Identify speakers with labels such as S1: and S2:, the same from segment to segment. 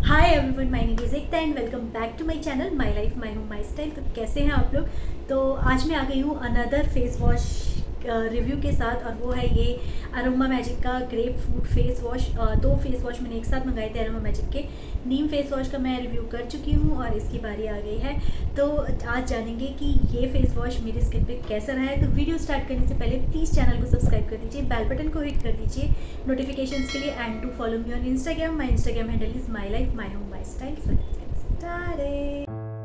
S1: Hi everyone, my name is Ekta and welcome back to my channel my life my home my style. तो कैसे हैं आप लोग। तो आज मैं आ गई हूँ अनदर फेस वॉश रिव्यू के साथ, और वो है ये अरोमा मैजिक का ग्रेप फ्रूट फेस वॉश। दो फेस वॉश मैंने एक साथ मंगाए थे अरोमा मैजिक के। नीम फेस वॉश का मैं रिव्यू कर चुकी हूँ और इसकी बारी आ गई है। तो आज जानेंगे कि ये फेस वॉश मेरी स्किन पे कैसा रहा है। तो वीडियो स्टार्ट करने से पहले प्लीज़ चैनल को सब्सक्राइब कर दीजिए, बेल बटन को हिट कर दीजिए नोटिफिकेशंस के लिए, and to follow me on Instagram. My Instagram handle is my life my home my style. So let's get started.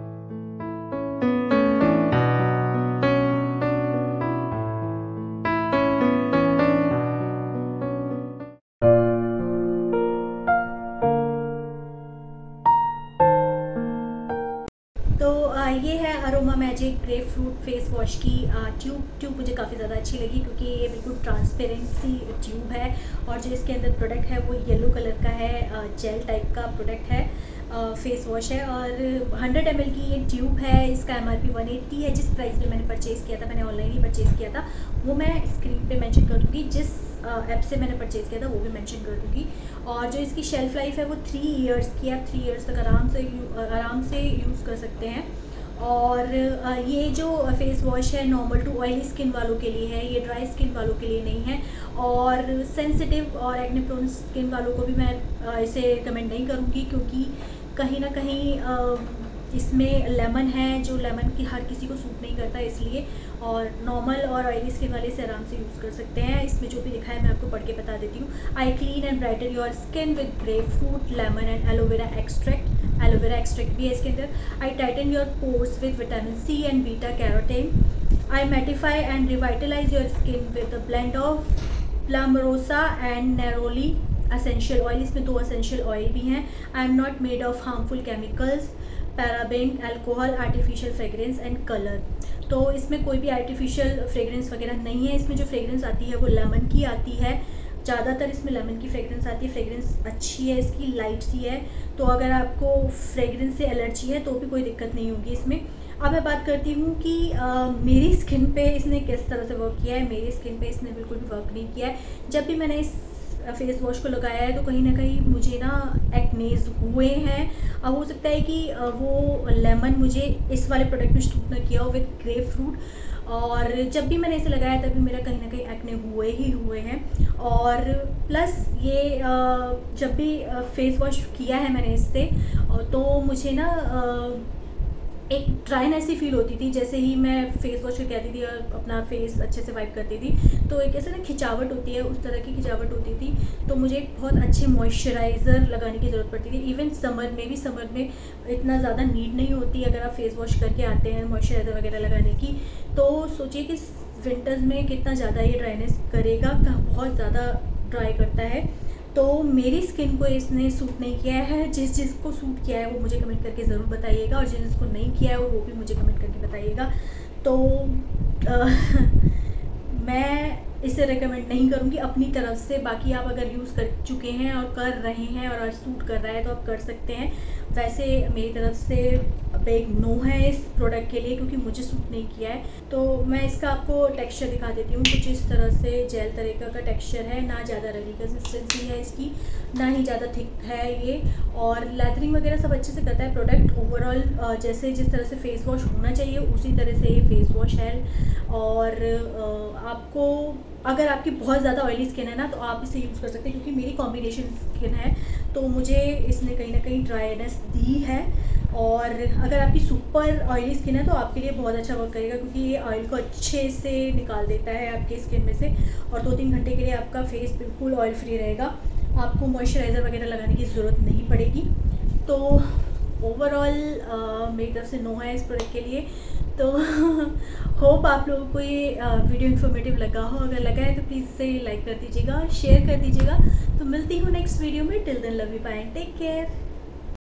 S1: तो ये है Aroma Magic grapefruit face wash की ट्यूब मुझे काफ़ी ज़्यादा अच्छी लगी, क्योंकि ये बिल्कुल ट्रांसपेरेंट सी ट्यूब है। और जो इसके अंदर प्रोडक्ट है वो येलो कलर का है, जेल टाइप का प्रोडक्ट है, फेस वॉश है। और 100 ml की ये ट्यूब है। इसका MRP 180 है। जिस प्राइस में मैंने परचेज़ किया था, मैंने ऑनलाइन ही परचेज़ किया था, वो मैं स्क्रीन पे मेंशन कर दूँगी। जिस ऐप से मैंने परचेज़ किया था वो भी मेंशन कर दूँगी। और जो इसकी शेल्फ़ लाइफ है वो 3 इयर्स की है। आप 3 इयर्स तक आराम से यूज़ कर सकते हैं। और ये जो फेस वॉश है नॉर्मल टू ऑयली स्किन वालों के लिए है, ये ड्राई स्किन वालों के लिए नहीं है। और सेंसिटिव और एक्ने प्रोन स्किन वालों को भी मैं इसे रिकमेंड नहीं करूँगी, क्योंकि कहीं ना कहीं इसमें लेमन है, जो लेमन की हर किसी को सूट नहीं करता, इसलिए। और नॉर्मल और ऑयली स्किन वाले इसे आराम से यूज़ कर सकते हैं। इसमें जो भी लिखा है मैं आपको पढ़ के बता देती हूँ। I clean and brighten your skin with grapefruit, lemon and aloe vera extract. Aloe vera extract भी है इसके अंदर। I tighten your pores with vitamin C and beta carotene. I mattify and revitalise your skin with a blend of palmarosa and neroli essential oil. इसमें 2 essential oil भी हैं। I am not made of harmful chemicals, paraben, alcohol, artificial fragrance and colour. तो इसमें कोई भी artificial fragrance वगैरह नहीं है। इसमें जो फ्रेग्रेंस आती है वो लेमन की आती है, ज़्यादातर इसमें लेमन की फ्रेग्रेंस आती है। फ्रेग्रेंस अच्छी है इसकी, लाइट सी है। तो अगर आपको फ्रेग्रेंस से एलर्जी है तो भी कोई दिक्कत नहीं होगी इसमें। अब मैं बात करती हूँ कि मेरी स्किन पे इसने किस तरह से वर्क किया है। मेरी स्किन पे इसने बिल्कुल भी वर्क नहीं किया है। जब भी मैंने इस फेस वॉश को लगाया है तो कहीं ना कहीं मुझे ना एक्नेज हुए हैं। अब हो सकता है कि वो लेमन मुझे इस वाले प्रोडक्ट में सूट ना किया हो विद ग्रेप फ्रूट। और जब भी मैंने इसे लगाया तभी मेरा कहीं ना कहीं एक्ने हुए हैं। और प्लस ये जब भी फेस वॉश किया है मैंने इससे, तो मुझे ना एक ड्राइनेस सी फील होती थी। जैसे ही मैं फेस वॉश कहती थी और अपना फेस अच्छे से वाइप करती थी, तो एक ऐसे ना खिंचावट होती है, उस तरह की खिंचावट होती थी। तो मुझे एक बहुत अच्छे मॉइस्चराइज़र लगाने की ज़रूरत पड़ती थी। इवन समर में इतना ज़्यादा नीड नहीं होती अगर आप फेस वॉश करके आते हैं मॉइस्चराइज़र वगैरह लगाने की। तो सोचिए कि विंटर्स में कितना ज़्यादा ये ड्राइनेस करेगा, बहुत ज़्यादा ड्राई करता है। तो मेरी स्किन को इसने सूट नहीं किया है। जिस को सूट किया है वो मुझे कमेंट करके ज़रूर बताइएगा, और जिसको नहीं किया है वो भी मुझे कमेंट करके बताइएगा। तो मैं इसे रेकमेंड नहीं करूँगी अपनी तरफ से। बाकी आप अगर यूज़ कर चुके हैं और कर रहे हैं और सूट कर रहा है तो आप कर सकते हैं। वैसे मेरी तरफ से बिग नो है इस प्रोडक्ट के लिए, क्योंकि मुझे सूट नहीं किया है। तो मैं इसका आपको टेक्सचर दिखा देती हूँ। कुछ इस तरह से जेल तरीका का टेक्सचर है, ना ज़्यादा रबी कंसिस्टेंसी है इसकी, ना ही ज़्यादा थिक है ये। और लेदरिंग वगैरह सब अच्छे से करता है प्रोडक्ट। ओवरऑल जिस तरह से फेस वॉश होना चाहिए उसी तरह से ये फेस वॉश है। और आपको अगर आपकी बहुत ज़्यादा ऑयली स्किन है ना तो आप इसे यूज़ कर सकते हैं, क्योंकि मेरी कॉम्बिनेशन स्किन है तो मुझे इसने कहीं ना कहीं ड्राइनेस दी है। और अगर आपकी सुपर ऑयली स्किन है तो आपके लिए बहुत अच्छा वर्क करेगा, क्योंकि ये ऑयल को अच्छे से निकाल देता है आपके स्किन में से। और 2-3 घंटे के लिए आपका फेस बिल्कुल ऑयल फ्री रहेगा। आपको मॉइस्चराइज़र वगैरह लगाने की ज़रूरत नहीं पड़ेगी। तो ओवरऑल मेरी तरफ से नो है इस प्रोडक्ट के लिए। तो होप आप लोगों को ये वीडियो इन्फॉर्मेटिव लगा हो। अगर लगा है तो प्लीज़ इसे लाइक कर दीजिएगा, शेयर कर दीजिएगा। तो मिलती हूँ नेक्स्ट वीडियो में। Till then love you, bye, take care.